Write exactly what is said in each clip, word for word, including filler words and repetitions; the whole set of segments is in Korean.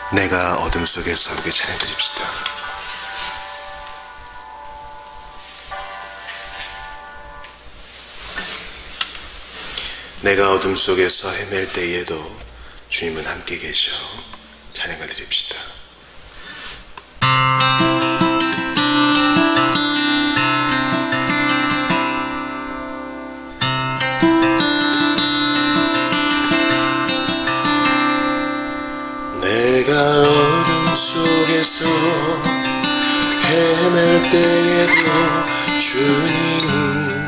내가 어둠 속에서 함께 찬양드립시다. 내가 어둠 속에서 헤맬 때에도 주님은 함께 계셔. 찬양을 드립시다. 내가 어둠 속에서 헤맬 때에도 주님은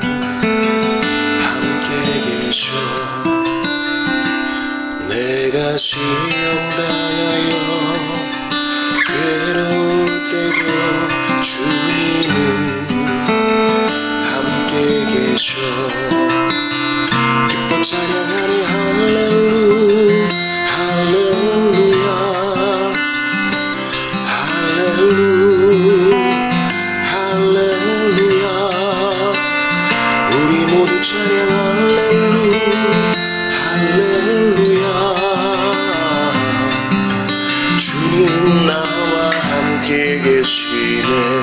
함께 계셔. 내가 시험당하여 괴로울 때도 주님은 함께 계셔. 기뻐 찬양하니 할렐루 할렐루야 할렐루 할렐루야. 우리 모두 찬양 할렐루 할렐루야. 주님 나와 함께 계시네.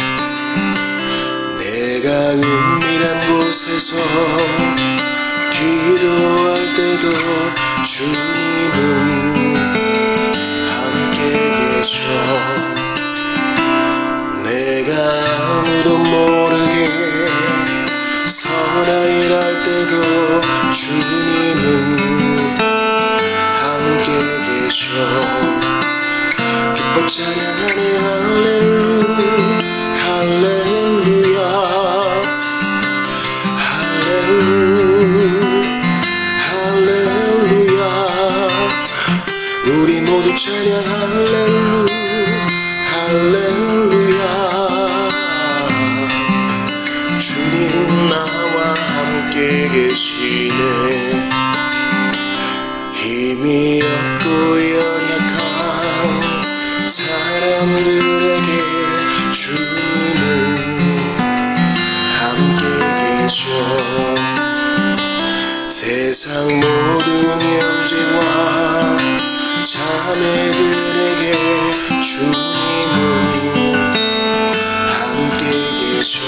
내가 은밀한 곳에서 기도할 때도 주님은 함께 계셔. 내가 아무도 모르게 선한 일 할 때도 주님은 함께 계셔. 기뻐 찬양하네 할렐루 할렐루야 할렐루 할렐루야. 우리 모두 찬양 할렐루 할렐루야. 주님 나와 함께 계시네. 힘이 없고 연약한 사람들에게 주님은 함께 계셔. 세상 모든 형제와 자매들에게 주님은 함께 계셔.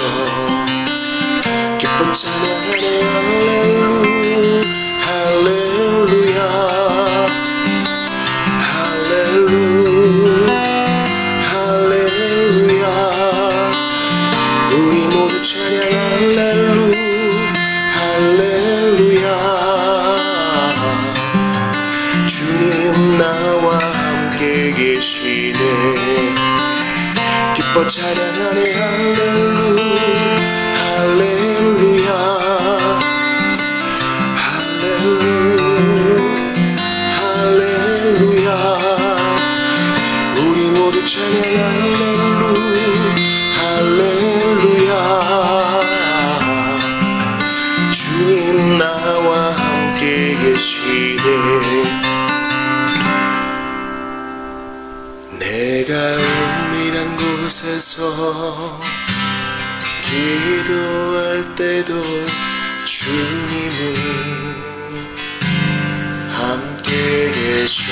기쁜 찬양하네 할렐루 할렐루야 할렐루 할렐루야. 우리 모두 찬양 할렐루 할렐루야. 주님 나와 함께 계시네. 기뻐 찬양하네 할렐루 할렐루야 할렐루 할렐루야. 우리 모두 찬양 할렐루 할렐루야. 주님 나와 함께 계시네. 내가 은밀한 곳에서 기도할 때도 주님은 함께 계셔.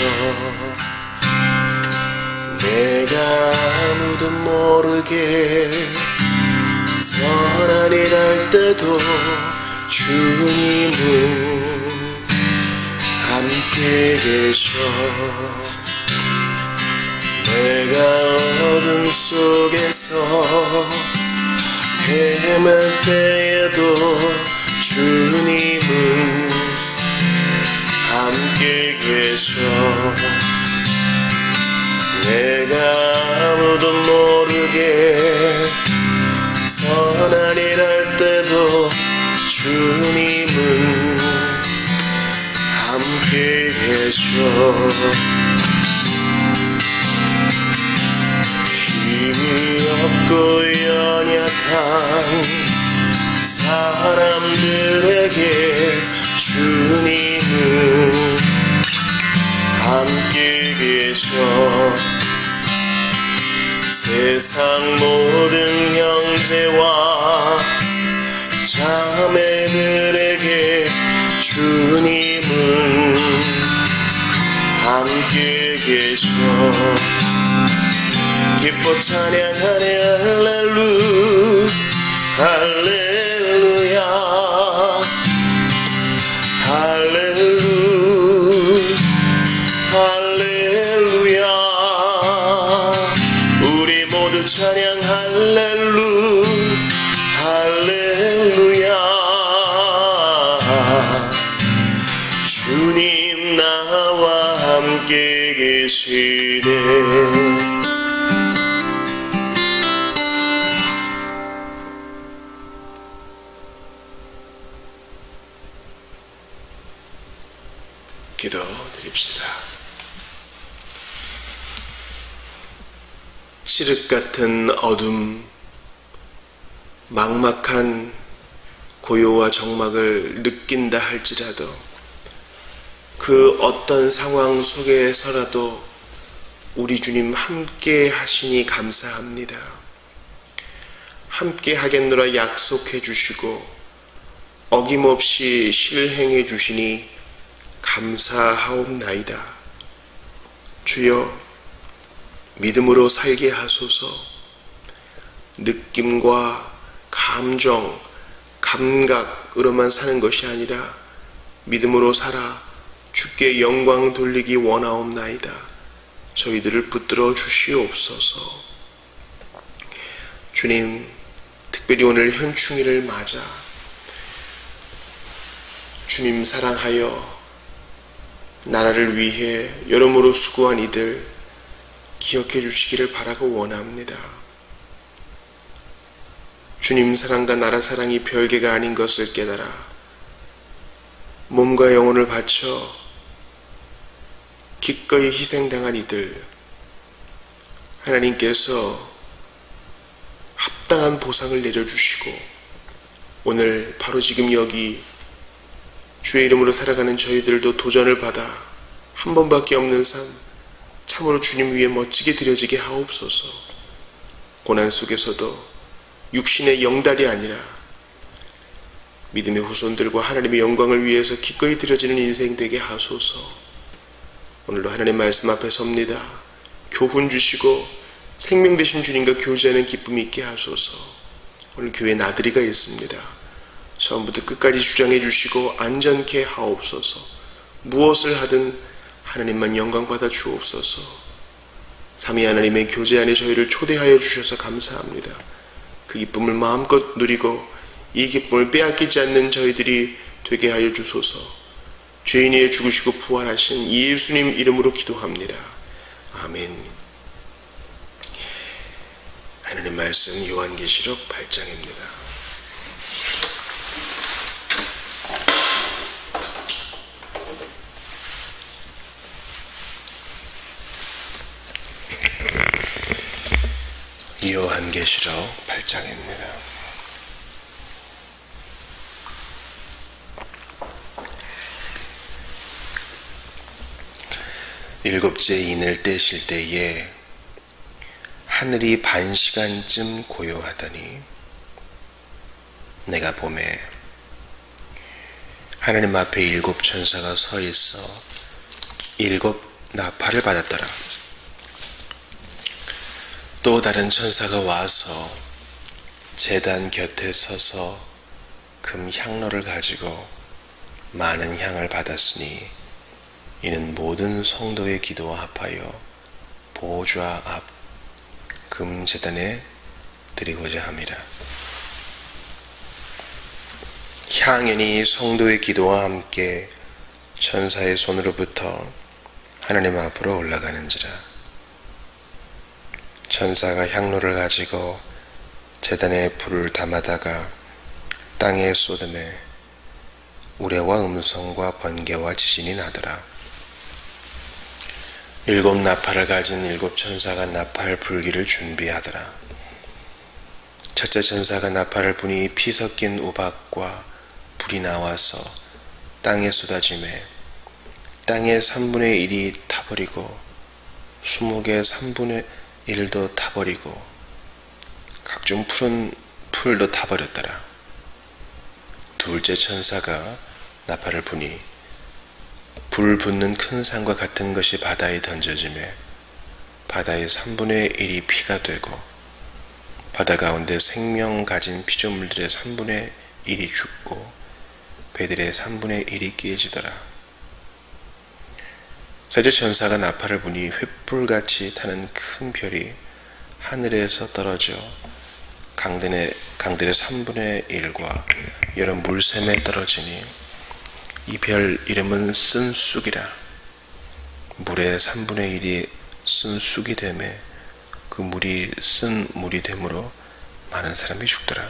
내가 아무도 모르게 선한 일 할 때도 주님은 함께 계셔. 내가 어둠 속에서 헤맬 때에도 주님은 함께 계셔. 내가 아무도 모르게 선한 일 할 때도 주님은 함께 계셔. 힘이 없고 연약한 사람들에게 주님은 함께 계셔. 세상 모든 형제와 자매들에게 주님은 함께 계셔. 기뻐 찬양하네 할렐루 할렐루야 할렐루 할렐루야. 우리 모두 찬양 할렐루 할렐루야. 주님 나와 함께 계시네. 기도 드립시다. 칠흑 같은 어둠, 막막한 고요와 적막을 느낀다 할지라도 그 어떤 상황 속에서라도 우리 주님 함께 하시니 감사합니다. 함께 하겠노라 약속해 주시고 어김없이 실행해 주시니 감사하옵나이다. 주여, 믿음으로 살게 하소서. 느낌과 감정, 감각으로만 사는 것이 아니라 믿음으로 살아 주께 영광 돌리기 원하옵나이다. 저희들을 붙들어 주시옵소서. 주님, 특별히 오늘 현충일을 맞아 주님 사랑하여 나라를 위해 여러모로 수고한 이들 기억해 주시기를 바라고 원합니다. 주님 사랑과 나라 사랑이 별개가 아닌 것을 깨달아 몸과 영혼을 바쳐 기꺼이 희생당한 이들, 하나님께서 합당한 보상을 내려주시고 오늘 바로 지금 여기 주의 이름으로 살아가는 저희들도 도전을 받아 한 번밖에 없는 삶 참으로 주님 위에 멋지게 드려지게 하옵소서. 고난 속에서도 육신의 영달이 아니라 믿음의 후손들과 하나님의 영광을 위해서 기꺼이 드려지는 인생 되게 하소서. 오늘도 하나님 말씀 앞에 섭니다. 교훈 주시고 생명 되신 주님과 교제하는 기쁨이 있게 하소서. 오늘 교회 나들이가 있습니다. 처음부터 끝까지 주장해 주시고 안전케 하옵소서. 무엇을 하든 하나님만 영광 받아 주옵소서. 삼위 하나님의 교제 안에 저희를 초대하여 주셔서 감사합니다. 그 기쁨을 마음껏 누리고 이 기쁨을 빼앗기지 않는 저희들이 되게 하여 주소서. 죄인 위에 죽으시고 부활하신 예수님 이름으로 기도합니다. 아멘. 하나님 말씀 요한계시록 팔 장입니다. 요한계시록 팔 장입니다. 일곱째 인을 떼실 때에 하늘이 반 시간쯤 고요하더니 내가 보매 하나님 앞에 일곱 천사가 서 있어 일곱 나팔을 받았더라. 또 다른 천사가 와서 제단 곁에 서서 금 향로를 가지고 많은 향을 받았으니 이는 모든 성도의 기도와 합하여 보좌 앞 금 제단에 드리고자 함이라. 향연이 성도의 기도와 함께 천사의 손으로부터 하나님 앞으로 올라가는지라. 천사가 향로를 가지고 제단에 불을 담아다가 땅에 쏟음에 우레와 음성과 번개와 지진이 나더라. 일곱 나팔을 가진 일곱 천사가 나팔 불기를 준비하더라. 첫째 천사가 나팔을 부니 피 섞인 우박과 불이 나와서 땅에 쏟아지매 땅의 삼분의 일이 타버리고 수목의 삼분의 일도 타버리고 각종 푸른 풀도 타버렸더라. 둘째 천사가 나팔을 부니 불 붙는 큰 산과 같은 것이 바다에 던져지매 바다의 삼분의 일이 피가 되고 바다 가운데 생명 가진 피조물들의 삼분의 일이 죽고 배들의 삼분의 일이 깨지더라. 세제 천사가 나팔을 부니 횃불같이 타는 큰 별이 하늘에서 떨어져 강들의, 강들의 삼분의 일과 여러 물샘에 떨어지니 이 별 이름은 쓴 쑥이라. 물의 삼분의 일이 쓴 쑥이 되매 그 물이 쓴 물이 되므로 많은 사람이 죽더라.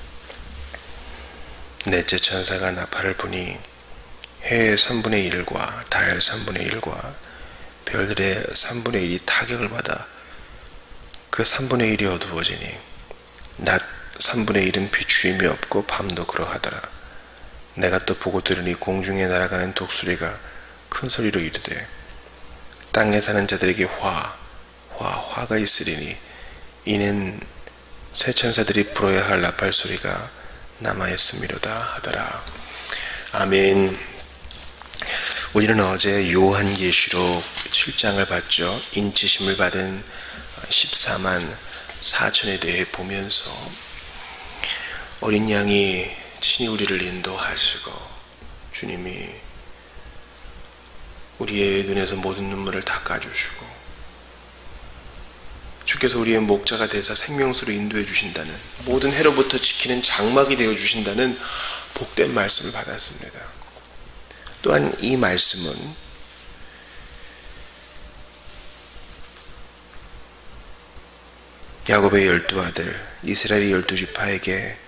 넷째 천사가 나팔을 부니 해의 삼분의 일과 달 삼분의 일과 별들의 삼분의 일이 타격을 받아 그 삼분의 일이 어두워지니 낮 삼분의 일은 비추임이 없고 밤도 그러하더라. 내가 또 보고 들으니 공중에 날아가는 독수리가 큰 소리로 이르되 땅에 사는 자들에게 화, 화, 화가 있으리니 이는 새 천사들이 불어야 할 나팔 소리가 남아있음이로다 하더라. 아멘. 우리는 어제 요한계시록 칠 장을 봤죠. 인치심을 받은 십사만 사천에 대해 보면서 어린 양이 친히 우리를 인도하시고 주님이 우리의 눈에서 모든 눈물을 닦아주시고 주께서 우리의 목자가 되사 생명수로 인도해 주신다는, 모든 해로부터 지키는 장막이 되어 주신다는 복된 말씀을 받았습니다. 또한 이 말씀은 야곱의 열두 아들 이스라엘의 열두 지파에게,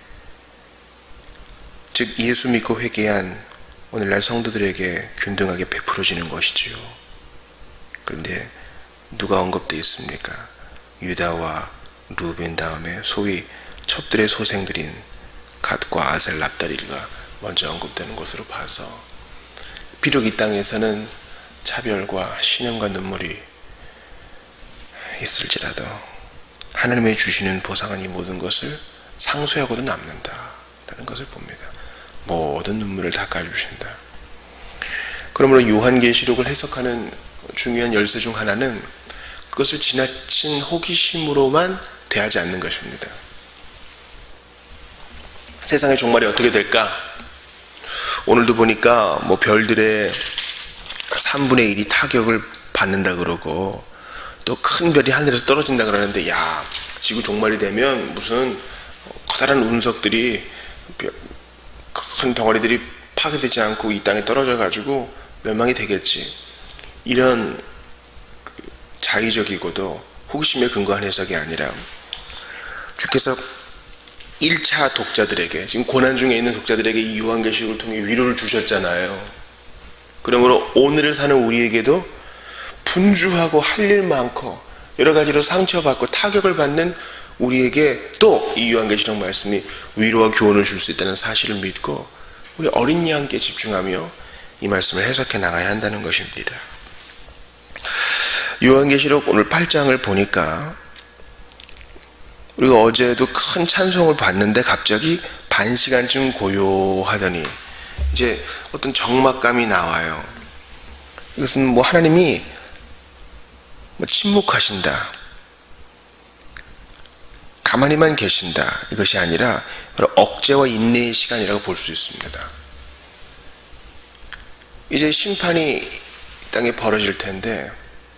즉 예수 믿고 회개한 오늘날 성도들에게 균등하게 베풀어지는 것이지요. 그런데 누가 언급되어 있습니까? 유다와 루벤 다음에 소위 첩들의 소생들인 갓과 아셀, 납달리가 먼저 언급되는 것으로 봐서 비록 이 땅에서는 차별과 신음과 눈물이 있을지라도 하나님의 주시는 보상은 이 모든 것을 상쇄하고도 남는다라는 것을 봅니다. 모든 눈물을 닦아주신다. 그러므로 요한계시록을 해석하는 중요한 열쇠 중 하나는 그것을 지나친 호기심으로만 대하지 않는 것입니다. 세상의 종말이 어떻게 될까? 오늘도 보니까 뭐 별들의 삼분의 일이 타격을 받는다 그러고 또 큰 별이 하늘에서 떨어진다 그러는데, 야, 지구 종말이 되면 무슨 커다란 운석들이, 큰 덩어리들이 파괴되지 않고 이 땅에 떨어져 가지고 멸망이 되겠지. 이런 자의적이고도 호기심에 근거한 해석이 아니라 주께서 일 차 독자들에게, 지금 고난 중에 있는 독자들에게 이 요한계시록을 통해 위로를 주셨잖아요. 그러므로 오늘을 사는 우리에게도 분주하고 할 일 많고 여러 가지로 상처받고 타격을 받는 우리에게 또 이 요한계시록 말씀이 위로와 교훈을 줄 수 있다는 사실을 믿고 우리 어린 양께 집중하며 이 말씀을 해석해 나가야 한다는 것입니다. 요한계시록 오늘 팔 장을 보니까 우리가 어제도 큰 찬송을 봤는데 갑자기 반 시간쯤 고요하더니 이제 어떤 적막감이 나와요. 이것은 뭐 하나님이 뭐 침묵하신다, 가만히만 계신다, 이것이 아니라 억제와 인내의 시간이라고 볼 수 있습니다. 이제 심판이 땅에 벌어질 텐데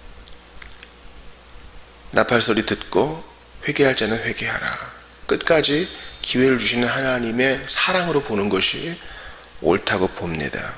나팔 소리 듣고 회개할 자는 회개하라. 끝까지 기회를 주시는 하나님의 사랑으로 보는 것이 옳다고 봅니다.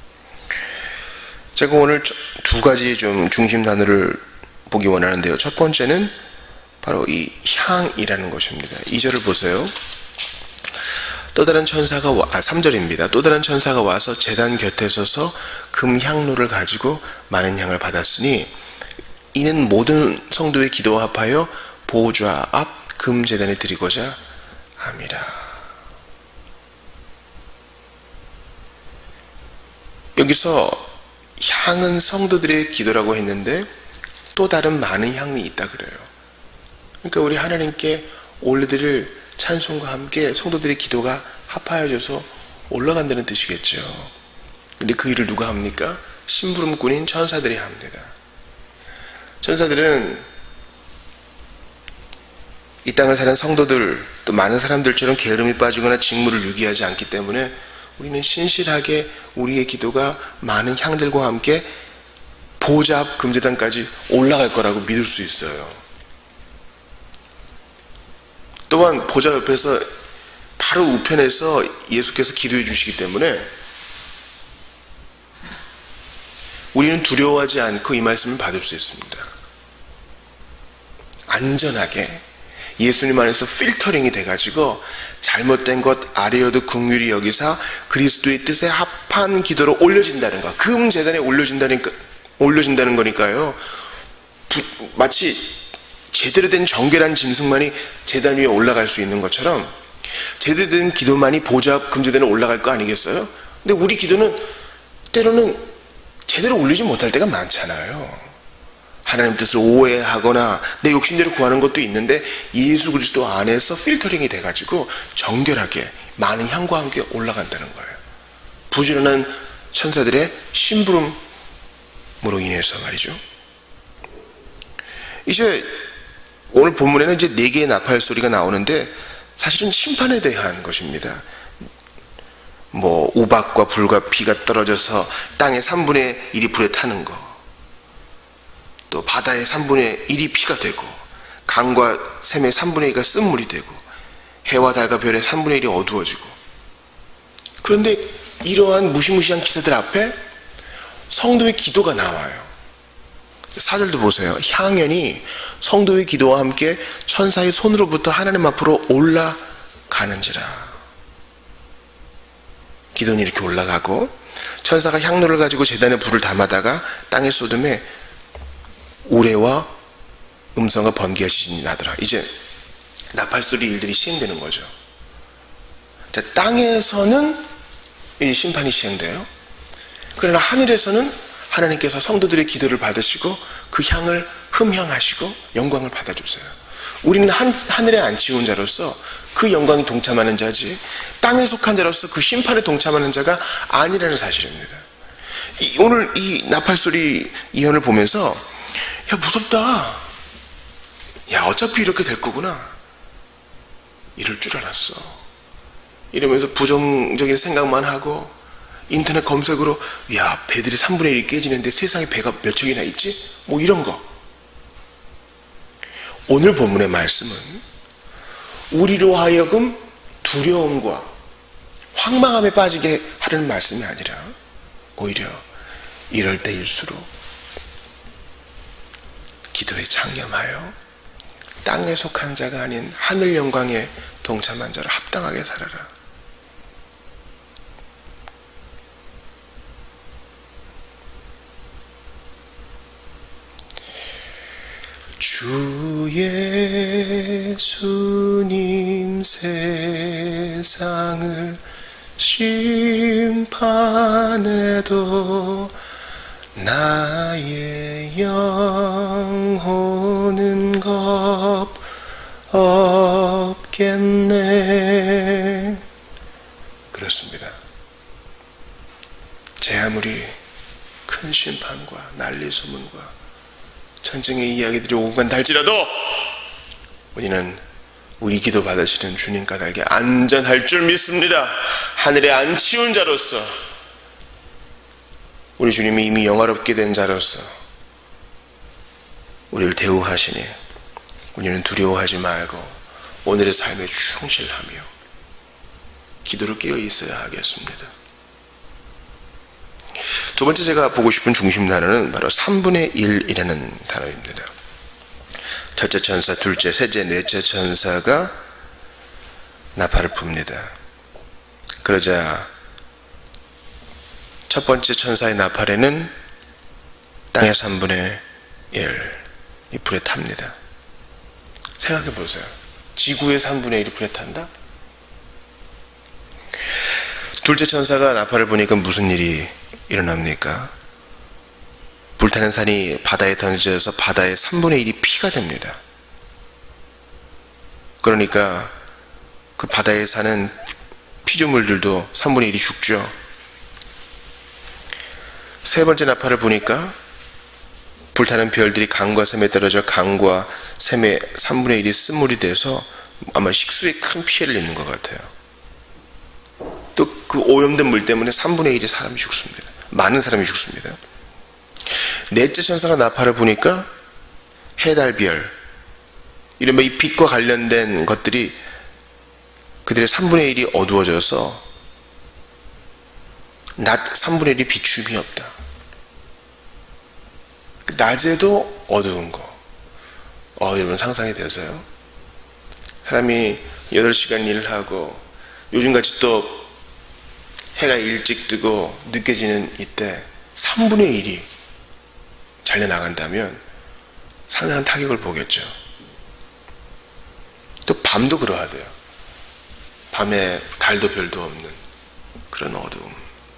제가 오늘 두 가지 좀 중심 단어를 보기 원하는데요. 첫 번째는 바로 이 향이라는 것입니다. 이 절을 보세요. 또 다른 천사가 와, 아, 삼 절입니다. 또 다른 천사가 와서 제단 곁에 서서 금향로를 가지고 많은 향을 받았으니 이는 모든 성도의 기도와 합하여 보좌 앞 금제단에 드리고자 함이라. 여기서 향은 성도들의 기도라고 했는데 또 다른 많은 향이 있다 그래요. 그러니까 우리 하나님께 올려드릴 찬송과 함께 성도들의 기도가 합하여져서 올라간다는 뜻이겠죠. 근데 그 일을 누가 합니까? 심부름꾼인 천사들이 합니다. 천사들은 이 땅을 사는 성도들 또 많은 사람들처럼 게으름이 빠지거나 직무를 유기하지 않기 때문에 우리는 신실하게 우리의 기도가 많은 향들과 함께 보좌 앞 금제단까지 올라갈 거라고 믿을 수 있어요. 또한 보좌 옆에서 바로 우편에서 예수께서 기도해 주시기 때문에 우리는 두려워하지 않고 이 말씀을 받을 수 있습니다. 안전하게 예수님 안에서 필터링이 돼가지고 잘못된 것 아래여도 긍휼히 여기사 그리스도의 뜻에 합한 기도로 올려진다는 거, 금제단에 올려진다는, 올려진다는 거니까요. 부, 마치 제대로 된 정결한 짐승만이 제단 위에 올라갈 수 있는 것처럼 제대로 된 기도만이 보좌 앞 금제단에 올라갈 거 아니겠어요? 근데 우리 기도는 때로는 제대로 올리지 못할 때가 많잖아요. 하나님 뜻을 오해하거나 내 욕심대로 구하는 것도 있는데 예수 그리스도 안에서 필터링이 돼가지고 정결하게 많은 향과 함께 올라간다는 거예요. 부지런한 천사들의 심부름으로 인해서 말이죠. 이제 오늘 본문에는 이제 네 개의 나팔 소리가 나오는데 사실은 심판에 대한 것입니다. 뭐 우박과 불과 비가 떨어져서 땅의 삼분의 일이 불에 타는 거, 또 바다의 삼분의 일이 피가 되고 강과 샘의 삼분의 이가 쓴물이 되고 해와 달과 별의 삼분의 일이 어두워지고. 그런데 이러한 무시무시한 기사들 앞에 성도의 기도가 나와요. 사절도 보세요. 향연이 성도의 기도와 함께 천사의 손으로부터 하나님 앞으로 올라가는지라. 기도는 이렇게 올라가고 천사가 향로를 가지고 제단에 불을 담아다가 땅에 쏟음에 우레와 음성과 번개가 지진이 나더라. 이제 나팔소리 일들이 시행되는 거죠. 자, 땅에서는 이 심판이 시행돼요. 그러나 하늘에서는 하나님께서 성도들의 기도를 받으시고 그 향을 흠향하시고 영광을 받아주세요. 우리는 한, 하늘에 앉히운 자로서 그 영광이 동참하는 자지 땅에 속한 자로서 그 심판에 동참하는 자가 아니라는 사실입니다. 이, 오늘 이 나팔소리 이언을 보면서 야, 무섭다. 야, 어차피 이렇게 될 거구나. 이럴 줄 알았어. 이러면서 부정적인 생각만 하고 인터넷 검색으로 야, 배들이 삼분의 일이 깨지는데 세상에 배가 몇 척이나 있지? 뭐 이런 거. 오늘 본문의 말씀은 우리로 하여금 두려움과 황망함에 빠지게 하려는 말씀이 아니라 오히려 이럴 때일수록 기도에 창념하여 땅에 속한 자가 아닌 하늘 영광에 동참한 자로 합당하게 살아라. 주 예수님 세상을 심판해도 나의 영혼은 겁 없겠네. 그렇습니다. 제 아무리 큰 심판과 난리 소문과 전쟁의 이야기들이 오간 달지라도 우리는 우리 기도 받으시는 주님 까닭에 안전할 줄 믿습니다. 하늘에 앉히운 자로서 우리 주님이 이미 영화롭게 된 자로서 우리를 대우하시니 우리는 두려워하지 말고 오늘의 삶에 충실하며 기도로 깨어 있어야 하겠습니다. 두 번째 제가 보고 싶은 중심 단어는 바로 삼분의 일이라는 단어입니다. 첫째 천사, 둘째, 셋째, 넷째 천사가 나팔을 붑니다. 그러자 첫 번째 천사의 나팔에는 땅의 삼분의 일 이 불에 탑니다. 생각해 보세요. 지구의 삼분의 일이 불에 탄다? 둘째 천사가 나팔을 부니까 무슨 일이 일어납니까? 불타는 산이 바다에 던져져서 바다의 삼분의 일이 피가 됩니다. 그러니까 그 바다에 사는 피조물들도 삼분의 일이 죽죠. 세 번째 나팔을 부니까 불타는 별들이 강과 샘에 떨어져 강과 샘의 삼분의 일이 쓴물이 돼서 아마 식수에 큰 피해를 입는 것 같아요. 또 그 오염된 물 때문에 삼분의 일이 사람이 죽습니다. 많은 사람이 죽습니다. 넷째 천사가 나팔을 부니까 해, 달, 별, 이른바 이 빛과 관련된 것들이 그들의 삼분의 일이 어두워져서 낮 삼분의 일이 비춤이 없다. 낮에도 어두운 거. 어, 여러분 상상이 되세요? 사람이 여덟 시간 일을 하고 요즘같이 또 해가 일찍 뜨고 늦게 지는 이때 삼분의 일이 잘려나간다면 상당한 타격을 보겠죠. 또 밤도 그러하대요. 밤에 달도 별도 없는 그런 어두움.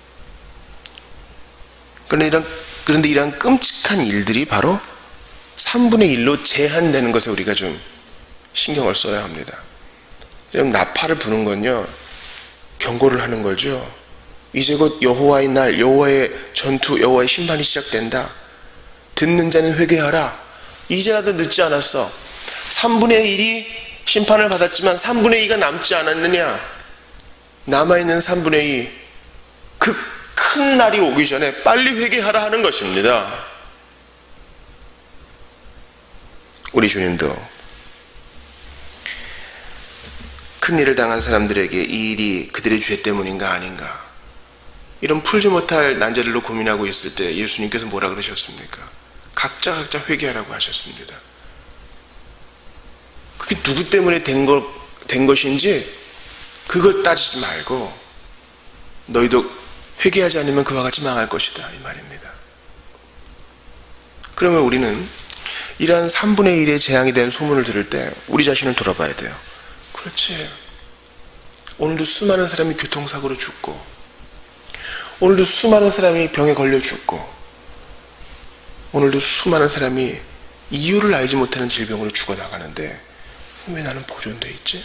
그런데 이런, 그런데 이런 끔찍한 일들이 바로 삼분의 일로 제한되는 것에 우리가 좀 신경을 써야 합니다. 이런 나팔을 부는 건요, 경고를 하는 거죠. 이제 곧 여호와의 날, 여호와의 전투, 여호와의 심판이 시작된다. 듣는 자는 회개하라. 이제라도 늦지 않았어. 삼분의 일이 심판을 받았지만 삼분의 이가 남지 않았느냐. 남아있는 삼분의 이, 그 큰 날이 오기 전에 빨리 회개하라 하는 것입니다. 우리 주님도 큰 일을 당한 사람들에게 이 일이 그들의 죄 때문인가 아닌가, 이런 풀지 못할 난제들로 고민하고 있을 때 예수님께서 뭐라 그러셨습니까? 각자 각자 회개하라고 하셨습니다. 그게 누구 때문에 된, 거, 된 것인지 그걸 따지지 말고 너희도 회개하지 않으면 그와 같이 망할 것이다, 이 말입니다. 그러면 우리는 이러한 삼분의 일의 재앙이 된 소문을 들을 때 우리 자신을 돌아봐야 돼요. 그렇지, 오늘도 수많은 사람이 교통사고로 죽고, 오늘도 수많은 사람이 병에 걸려 죽고, 오늘도 수많은 사람이 이유를 알지 못하는 질병으로 죽어나가는데 왜 나는 보존돼 있지?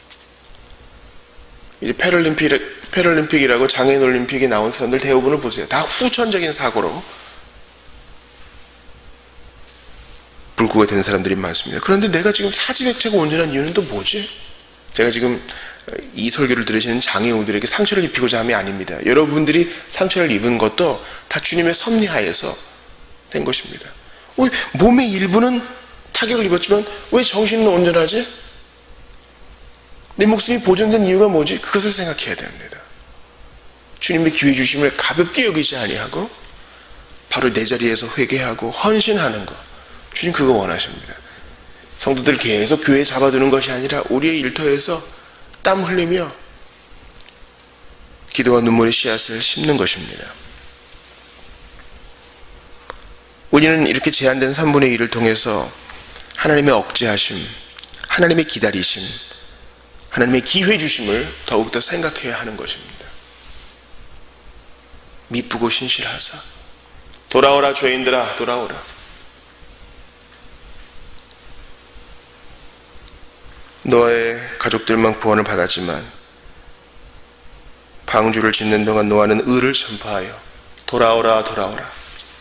이제 패럴림픽, 패럴림픽이라고 장애인 올림픽에 나온 사람들 대부분을 보세요. 다 후천적인 사고로 불구가 된 사람들이 많습니다. 그런데 내가 지금 사지백체가 온전한 이유는 또 뭐지? 제가 지금 이 설교를 들으시는 장애우들에게 상처를 입히고자 함이 아닙니다. 여러분들이 상처를 입은 것도 다 주님의 섭리하에서 된 것입니다. 왜 몸의 일부는 타격을 입었지만 왜 정신은 온전하지? 내 목숨이 보존된 이유가 뭐지? 그것을 생각해야 됩니다. 주님의 기회 주심을 가볍게 여기지 아니하고 바로 내 자리에서 회개하고 헌신하는 것, 주님 그거 원하십니다. 성도들 계속 교회에 잡아두는 것이 아니라 우리의 일터에서 땀 흘리며 기도와 눈물의 씨앗을 심는 것입니다. 우리는 이렇게 제한된 삼분의 일을 통해서 하나님의 억제하심, 하나님의 기다리심, 하나님의 기회 주심을 더욱더 생각해야 하는 것입니다. 미쁘고 신실하사 돌아오라 죄인들아 돌아오라. 노아의 가족들만 구원을 받았지만 방주를 짓는 동안 노아는 의를 전파하여 돌아오라 돌아오라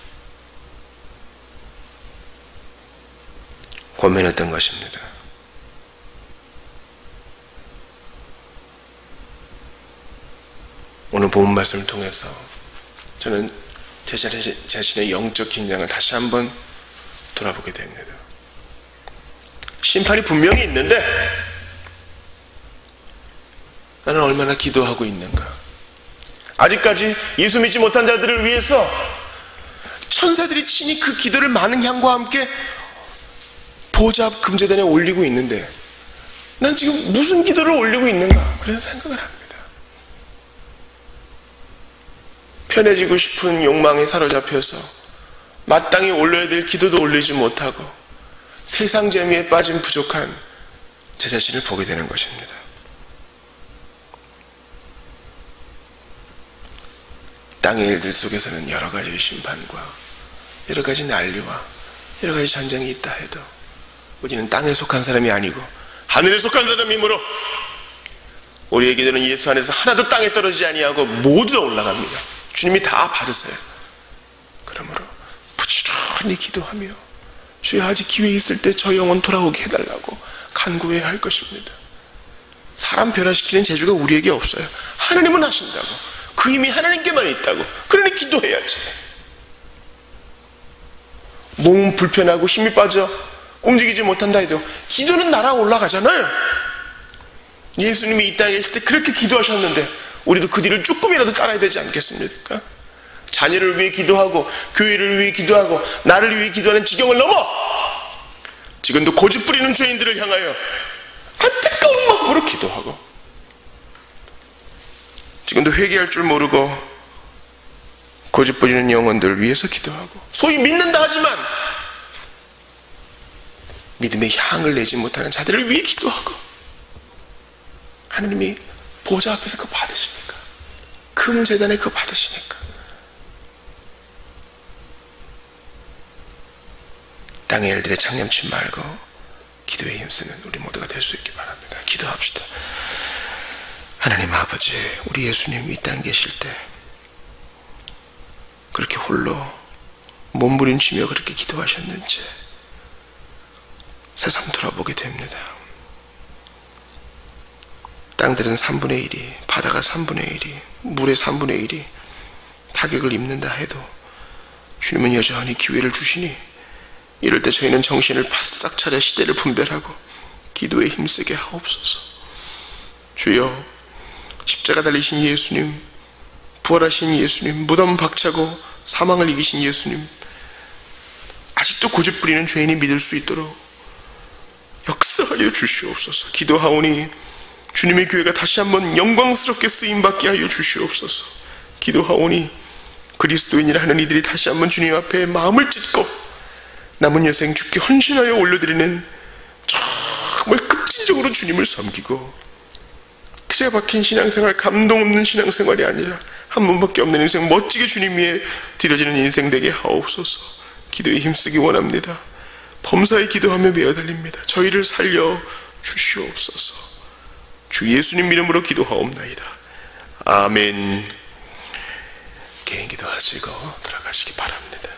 권면했던 것입니다. 오늘 본문 말씀을 통해서 저는 제 자신의 영적 긴장을 다시 한번 돌아보게 됩니다. 심판이 분명히 있는데 나는 얼마나 기도하고 있는가? 아직까지 예수 믿지 못한 자들을 위해서 천사들이 친히 그 기도를 많은 향과 함께 보좌 금제단에 올리고 있는데 난 지금 무슨 기도를 올리고 있는가? 그런 생각을 합니다. 편해지고 싶은 욕망에 사로잡혀서 마땅히 올려야 될 기도도 올리지 못하고 세상 재미에 빠진 부족한 제 자신을 보게 되는 것입니다. 땅의 일들 속에서는 여러 가지 심판과 여러 가지 난리와 여러 가지 전쟁이 있다 해도 우리는 땅에 속한 사람이 아니고 하늘에 속한 사람이므로 우리의 기도는 예수 안에서 하나도 땅에 떨어지지 아니하고 모두 다 올라갑니다. 주님이 다 받으세요. 부지런히 기도하며 주여 아직 기회 있을 때 저 영혼 돌아오게 해달라고 간구해야 할 것입니다. 사람 변화시키는 재주가 우리에게 없어요. 하나님은 하신다고. 그 힘이 하나님께만 있다고. 그러니 기도해야지. 몸은 불편하고 힘이 빠져 움직이지 못한다 해도 기도는 날아 올라가잖아요. 예수님이 이 땅에 계실 때 그렇게 기도하셨는데 우리도 그 뒤를 조금이라도 따라야 되지 않겠습니까? 자녀를 위해 기도하고 교회를 위해 기도하고 나를 위해 기도하는 지경을 넘어 지금도 고집 부리는 죄인들을 향하여 안타까운 마음으로 기도하고, 지금도 회개할 줄 모르고 고집 부리는 영혼들을 위해서 기도하고, 소위 믿는다 하지만 믿음의 향을 내지 못하는 자들을 위해 기도하고, 하느님이 보좌 앞에서 그거 받으십니까? 금제단에 그거 받으십니까? 땅의 일들에 장념치 말고 기도에 힘쓰는 우리 모두가 될 수 있기 바랍니다. 기도합시다. 하나님 아버지, 우리 예수님 이 땅에 계실 때 그렇게 홀로 몸부림치며 그렇게 기도하셨는지 새삼 돌아보게 됩니다. 땅들은 삼분의 일이, 바다가 삼분의 일이, 물의 삼분의 일이 타격을 입는다 해도 주님은 여전히 기회를 주시니 이럴 때 저희는 정신을 바싹 차려 시대를 분별하고 기도에 힘쓰게 하옵소서. 주여, 십자가 달리신 예수님, 부활하신 예수님, 무덤 박차고 사망을 이기신 예수님, 아직도 고집 부리는 죄인이 믿을 수 있도록 역사하여 주시옵소서. 기도하오니 주님의 교회가 다시 한번 영광스럽게 쓰임받게 하여 주시옵소서. 기도하오니 그리스도인이라 하는 이들이 다시 한번 주님 앞에 마음을 찢고 남은 여생 주께 헌신하여 올려드리는 정말 급진적으로 주님을 섬기고 틀에 박힌 신앙생활, 감동 없는 신앙생활이 아니라 한 번밖에 없는 인생 멋지게 주님 위에 드려지는 인생 되게 하옵소서. 기도에 힘쓰기 원합니다. 범사에 기도하며 메어달립니다. 저희를 살려 주시옵소서. 주 예수님 이름으로 기도하옵나이다. 아멘. 개인 기도하시고 들어가시기 바랍니다.